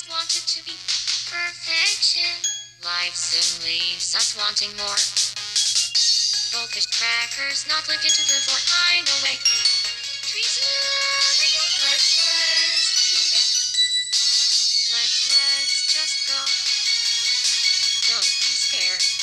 want it to be perfection. Life soon leaves us wanting more. Focused crackers not lived into the void. I know way. Trees let's just go. Don't be scared.